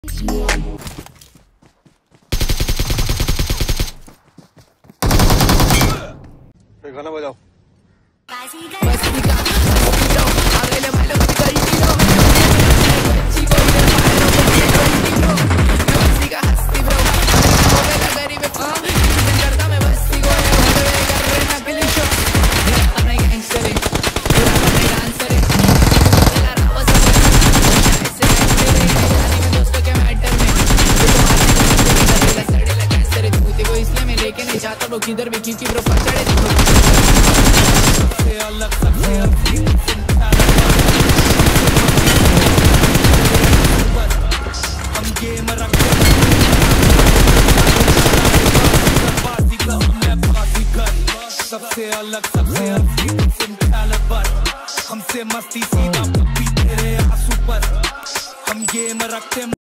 गाना बजाओ। किधर भी क्योंकि ब्रो पकड़े अलग हम गेम रखते सबसे अलग हमसे मस्ती सीधा तेरे आंसू पर हम गेम रखते।